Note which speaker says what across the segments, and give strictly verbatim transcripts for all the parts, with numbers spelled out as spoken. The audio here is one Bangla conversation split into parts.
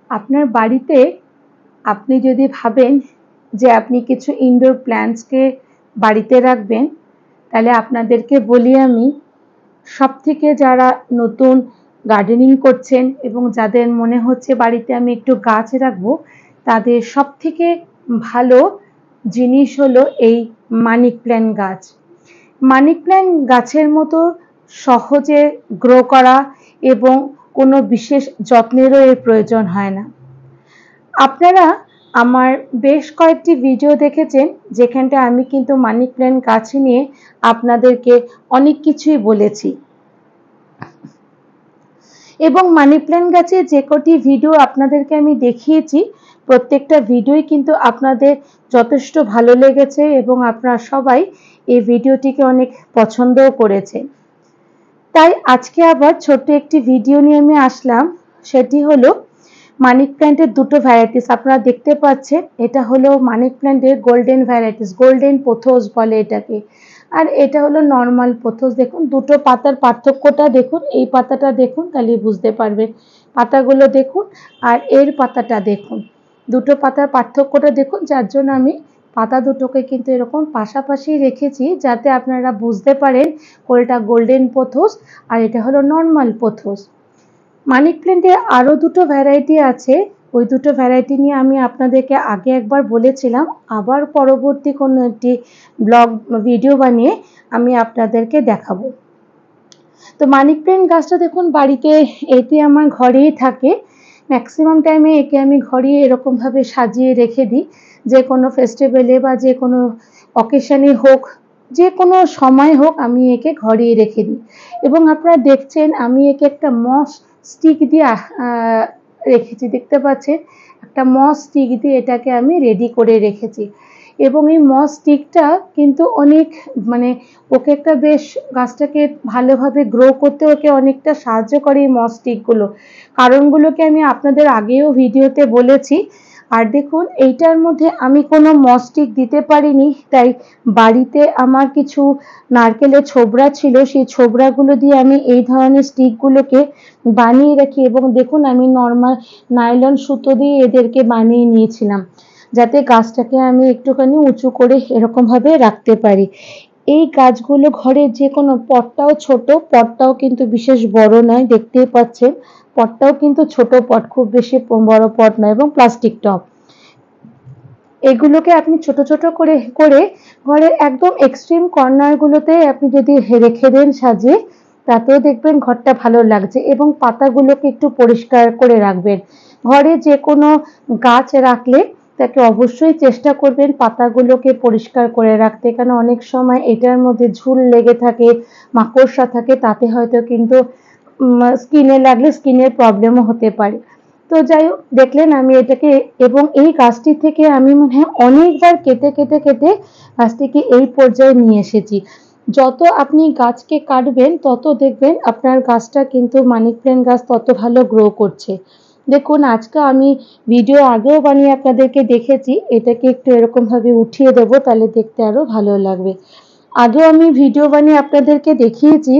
Speaker 1: আপনার বাড়িতে আপনি যদি ভাবেন যে আপনি কিছু ইনডোর প্ল্যান্টসকে বাড়িতে রাখবেন, তাহলে আপনাদেরকে বলি আমি, সবথেকে যারা নতুন গার্ডেনিং করছেন এবং যাদের মনে হচ্ছে বাড়িতে আমি একটু গাছ রাখবো, তাদের সবথেকে ভালো জিনিস হলো এই মানি প্ল্যান্ট গাছ। মানি প্ল্যান্ট গাছের মতো সহজে গ্রো করা এবং কোনো বিশেষ যত্নেরও এর প্রয়োজন হয় না। আপনারা আমার বেশ কয়েকটি ভিডিও দেখেছেন যেখানটা আমি কিন্তু মানি প্ল্যান্ট গাছ নিয়ে আপনাদেরকে অনেক কিছুই বলেছি, এবং মানি প্ল্যান্ট গাছের যে কটি ভিডিও আপনাদেরকে আমি দেখিয়েছি প্রত্যেকটা ভিডিওই কিন্তু আপনাদের যথেষ্ট ভালো লেগেছে এবং আপনারা সবাই এই ভিডিওটিকে অনেক পছন্দও করেছে। তাই আজকে আবার ছোট্ট একটি ভিডিও নিয়ে আমি আসলাম, সেটি হলো মানি প্ল্যান্টের দুটো ভ্যারাইটিস। আপনারা দেখতে পাচ্ছেন এটা হলো মানি প্ল্যান্টের গোল্ডেন ভ্যারাইটিস, গোল্ডেন পোথোস বলে এটাকে, আর এটা হলো নর্মাল পোথোস। দেখুন দুটো পাতার পার্থক্যটা দেখুন, এই পাতাটা দেখুন তাহলে বুঝতে পারবেন, পাতাগুলো দেখুন আর এর পাতাটা দেখুন, দুটো পাতার পার্থক্যটা দেখুন। যার জন্য আমি পাতা দুটোকে কিন্তু এরকম পাশাপাশি রেখেছি যাতে আপনারা বুঝতে পারেন কোনটা গোল্ডেন পোথোস আর এটা হলো নর্মাল পোথোস। মানি প্ল্যান্টের আরও দুটো ভ্যারাইটি আছে, ওই দুটো ভ্যারাইটি নিয়ে আমি আপনাদেরকে আগে একবার বলেছিলাম, আবার পরবর্তী কোনো একটি ব্লগ ভিডিও বানিয়ে আমি আপনাদেরকে দেখাবো। তো মানি প্ল্যান্ট গাছটা দেখুন বাড়িতে এটি আমার ঘরেই থাকে, ম্যাক্সিমাম টাইমে একে আমি ঘরে এরকমভাবে সাজিয়ে রেখে দিই, যে কোনো ফেস্টিভ্যালে বা যে কোনো অকেশনে হোক, যে কোনো সময় হোক আমি একে ঘরেই রেখে দিই। এবং আপনারা দেখছেন আমি একে একটা মস স্টিক দিয়ে রেখেছি, দেখতে পাচ্ছেন একটা মস স্টিক দিয়ে এটাকে আমি রেডি করে রেখেছি। এবং এই মস স্টিকটা কিন্তু অনেক মানে ওকে একটা বেশ গাছটাকে ভালোভাবে গ্রো করতে ওকে অনেকটা সাহায্য করে এই মস স্টিকগুলো, কারণগুলোকে আমি আপনাদের আগেও ভিডিওতে বলেছি। আর দেখুন এইটার মধ্যে আমি কোনো মস স্টিক দিতে পারিনি, তাই বাড়িতে আমার কিছু নারকেলের ছোবড়া ছিল, সেই ছোবড়াগুলো দিয়ে আমি এই ধরনের স্টিকগুলোকে বানিয়ে রাখি। এবং দেখুন আমি নর্মাল নাইলন সুতো দিয়ে এদেরকে বানিয়ে নিয়েছিলাম যাতে গাছটাকে আমি একটুখানি উঁচু করে এরকমভাবে রাখতে পারি। এই গাছগুলো ঘরে যে কোনো পটটাও ছোট, পটটাও কিন্তু বিশেষ বড় নয়, দেখতেই পাচ্ছেন পটটাও কিন্তু ছোট পট, খুব বেশি বড় পট নয়, এবং প্লাস্টিক টব। এগুলোকে আপনি ছোট ছোট করে করে ঘরের একদম এক্সট্রিম কর্নারগুলোতে আপনি যদি রেখে দেন সাজিয়ে, তাতেও দেখবেন ঘরটা ভালো লাগছে। এবং পাতাগুলোকে একটু পরিষ্কার করে রাখবেন। ঘরে যে কোনো গাছ রাখলে তাকে অবশ্যই চেষ্টা করবেন পাতাগুলোকে পরিষ্কার করে রাখতে, কারণ অনেক সময় এটার মধ্যে ঝুল লেগে থাকে, মাকড়সা থাকে, তাতে হয়তো কিন্তু স্কিনে লাগলে স্কিনের প্রবলেমও হতে পারে। তো যাই হোক, দেখলেন আমি এটাকে, এবং এই গাছটি থেকে আমি মনে হয় অনেকবার কেটে কেটে কেটে গাছটিকে এই পর্যায়ে নিয়ে এসেছি। যত আপনি গাছকে কাটবেন তত দেখবেন আপনার গাছটা কিন্তু মানি প্ল্যান্ট গাছ তত ভালো গ্রো করছে। দেখুন আজকে আমি ভিডিও আগেও বানিয়ে আপনাদেরকে দেখেছি, এটাকে একটু এরকমভাবে উঠিয়ে দেবো তাহলে দেখতে আরও ভালো লাগবে। আগেও আমি ভিডিও বানিয়ে আপনাদেরকে দেখিয়েছি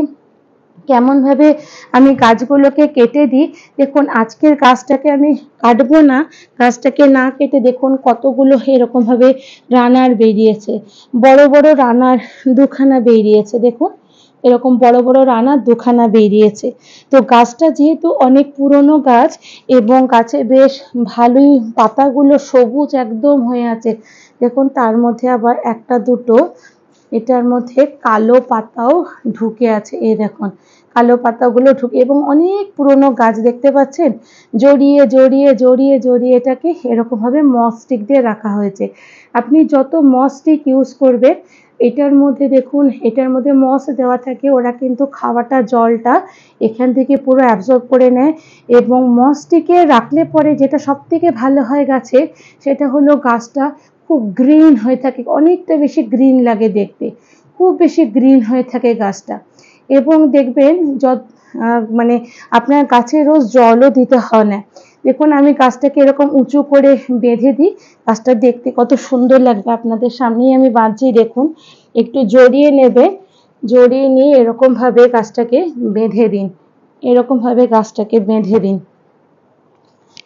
Speaker 1: কেমনভাবে আমি গাছগুলোকে কেটে দিই। দেখুন আজকের গাছটাকে আমি কাটবো না, গাছটাকে না কেটে দেখুন কতগুলো এরকমভাবে রানার বেরিয়েছে, বড় বড় রানার দুখানা বেরিয়েছে, দেখুন এরকম বড় বড় রানার দুখানা বেরিয়েছে। তো গাছটা যেহেতু অনেক পুরনো গাছ এবং গাছে বেশ ভালোই পাতাগুলো সবুজ একদম হয়ে আছে, দেখুন তার মধ্যে আবার একটা দুটো এটার মধ্যে কালো পাতাও ঢুকে আছে, এই দেখুন কালো পাতাগুলো ঢুকে, এবং অনেক পুরনো গাছ দেখতে পাচ্ছেন, জড়িয়ে জড়িয়ে জড়িয়ে জড়িয়ে এটাকে এরকমভাবে মস স্টিক দিয়ে রাখা হয়েছে। আপনি যত মস স্টিক ইউজ করবেন, এটার মধ্যে দেখুন এটার মধ্যে মস দেওয়া থাকে, ওরা কিন্তু খাওয়াটা জলটা এখান থেকে পুরো অ্যাবজর্ব করে নেয়। এবং মস স্টিকে রাখলে পরে যেটা সব থেকে ভালো হয় গাছে, সেটা হলো গাছটা খুব গ্রিন হয়ে থাকে, অনেকটা বেশি গ্রিন লাগে দেখতে, খুব বেশি গ্রিন হয়ে থাকে গাছটা। এবং দেখবেন যত মানে আপনার গাছে রোজ জলও দিতে হয় না। দেখুন আমি গাছটাকে এরকম উঁচু করে বেঁধে দিই, গাছটা দেখতে কত সুন্দর লাগবে, আপনাদের সামনেই আমি বাঁধছি, দেখুন একটু জড়িয়ে নেবে, জড়িয়ে নিয়ে এরকমভাবে গাছটাকে বেঁধে দিন, এরকমভাবে গাছটাকে বেঁধে দিন।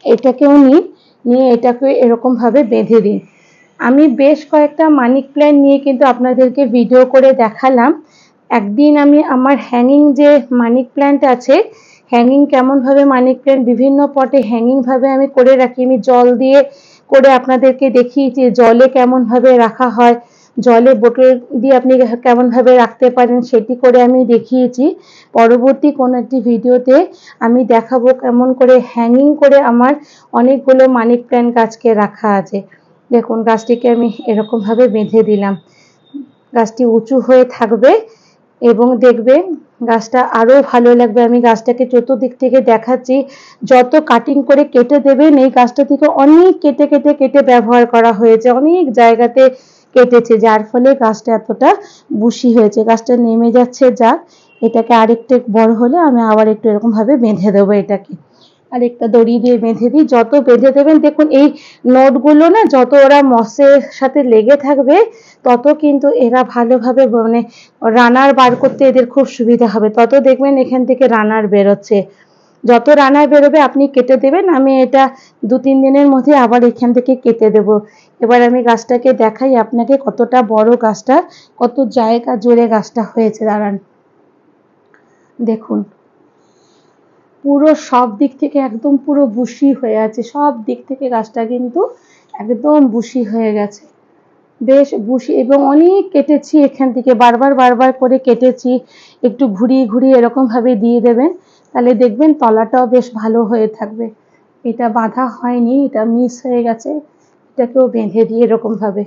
Speaker 1: এটাকেও নিই, নিয়ে এটাকে এরকম ভাবে বেঁধে দিই। আমি বেশ কয়েকটা মানি প্ল্যান্ট নিয়ে কিন্তু আপনাদেরকে ভিডিও করে দেখালাম। একদিন আমি আমার হ্যাঙ্গিং যে মানি প্ল্যান্ট আছে, হ্যাঙ্গিং কেমনভাবে মানি প্ল্যান্ট বিভিন্ন পটে হ্যাঙ্গিংভাবে আমি করে রাখি, আমি জল দিয়ে করে আপনাদেরকে দেখিয়েছি জলে কেমনভাবে রাখা হয়, জলে বোতল দিয়ে আপনি কেমনভাবে রাখতে পারেন সেটি করে আমি দেখিয়েছি। পরবর্তী কোনো একটি ভিডিওতে আমি দেখাবো কেমন করে হ্যাঙ্গিং করে আমার অনেকগুলো মানি প্ল্যান্ট গাছকে রাখা আছে। দেখুন গাছটিকে আমি এরকমভাবে বেঁধে দিলাম, গাছটি উঁচু হয়ে থাকবে এবং দেখবেন গাছটা আরো ভালো লাগবে। আমি গাছটাকে চতুর্দিক থেকে দেখাচ্ছি, যত কাটিং করে কেটে দেবেন এই গাছটা থেকে অনেক কেটে কেটে কেটে ব্যবহার করা হয়েছে, অনেক জায়গাতে কেটেছে, যার ফলে গাছটা এতটা বুশি হয়েছে। গাছটা নেমে যাচ্ছে, যাক এটাকে আরেকটু বড় হলে আমি আবার একটু এরকম ভাবে বেঁধে দেবো, এটাকে আরেকটা দড়ি দিয়ে বেঁধে দিই। যত বেঁধে দেবেন দেখুন এই নোটগুলো না যত ওরা মসের সাথে লেগে থাকবে তত কিন্তু এরা ভালোভাবে মানে রানার বার করতে এদের খুব সুবিধা হবে, তত দেখবেন এখান থেকে রানার বেরোচ্ছে। যত রানার বেরোবে আপনি কেটে দেবেন, আমি এটা দু তিন দিনের মধ্যে আবার এখান থেকে কেটে দেব। এবার আমি গাছটাকে দেখাই আপনাকে কতটা বড় গাছটা, কত জায়গা জুড়ে গাছটা হয়েছে। দাঁড়ান, দেখুন পুরো সব দিক থেকে একদম পুরো বুশি হয়ে আছে, সব দিক থেকে গাছটা কিন্তু একদম বুশি হয়ে গেছে, বেশ বুশি। এবং অনেক কেটেছি এখান থেকে, বারবার বারবার করে কেটেছি, একটু ঘুরিয়ে ঘুরিয়ে এরকম ভাবে দিয়ে দেবেন, তাহলে দেখবেন তলাটাও বেশ ভালো হয়ে থাকবে। এটা বাঁধা হয়নি, এটা মিস হয়ে গেছে, এটাকেও বেঁধে দিয়ে এরকম ভাবে।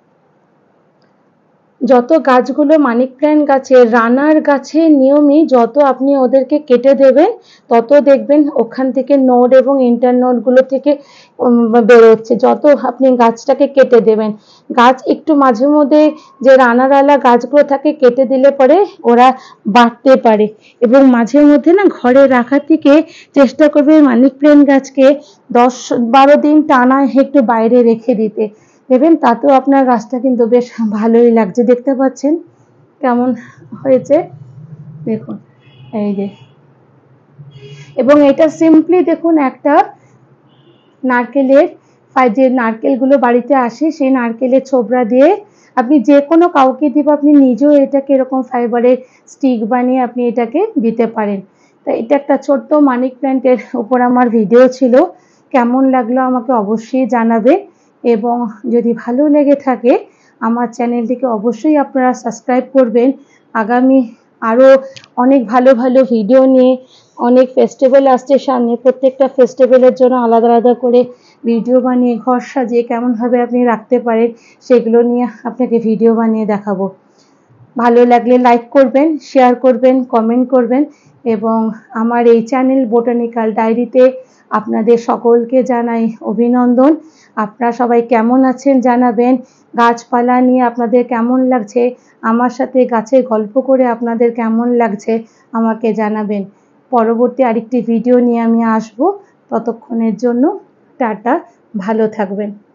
Speaker 1: যত গাছগুলো মানি প্ল্যান্ট গাছের রানার গাছের নিয়মই যত আপনি ওদেরকে কেটে দেবেন তত দেখবেন ওখান থেকে নোড এবং ইন্টার নোডগুলো থেকে বেরোচ্ছে। যত আপনি গাছটাকে কেটে দেবেন, গাছ একটু মাঝে মধ্যে যে রানারওয়ালা গাছগুলো থাকে কেটে দিলে পরে ওরা বাড়তে পারে, এবং মাঝে মধ্যে না ঘরে রাখার থেকে চেষ্টা করবে মানি প্ল্যান্ট গাছকে দশ বারো দিন টানা একটু বাইরে রেখে দিতে, দেবেন তাতেও আপনার গাছটা কিন্তু বেশ ভালোই লাগছে। দেখতে পাচ্ছেন কেমন হয়েছে, দেখুন এই যে। এবং এটা সিম্পলি দেখুন একটা নারকেলের যে নারকেলগুলো বাড়িতে আসে সেই নারকেলের ছোবড়া দিয়ে আপনি যে কোনো কাউকে দিব, আপনি নিজেও এটাকে এরকম ফাইবারের স্টিক বানিয়ে আপনি এটাকে দিতে পারেন। তা এটা একটা ছোট্ট মানি প্ল্যান্টের উপর আমার ভিডিও ছিল, কেমন লাগলো আমাকে অবশ্যই জানাবে, এবং যদি ভালো লেগে থাকে আমার চ্যানেলটিকে অবশ্যই আপনারা সাবস্ক্রাইব করবেন। আগামী আরও অনেক ভালো ভালো ভিডিও নিয়ে, অনেক ফেস্টিভ্যাল আসছে সামনে, প্রত্যেকটা ফেস্টিভ্যালের জন্য আলাদা আলাদা করে ভিডিও বানিয়ে ঘর সাজিয়ে কেমনভাবে আপনি রাখতে পারেন সেগুলো নিয়ে আপনাকে ভিডিও বানিয়ে দেখাবো। ভালো লাগলে লাইক করবেন, শেয়ার করবেন, কমেন্ট করবেন, এবং আমার এই চ্যানেল বোটানিক্যাল ডায়েরিতে আপনাদের সকলকে জানাই অভিনন্দন। আপনারা সবাই কেমন আছেন জানাবেন, গাছপালা নিয়ে আপনাদের কেমন লাগছে, আমার সাথে গাছের গল্প করে আপনাদের কেমন লাগছে আমাকে জানাবেন। পরবর্তী আরেকটি ভিডিও নিয়ে আমি আসব, ততক্ষণের জন্য টাটা, ভালো থাকবেন।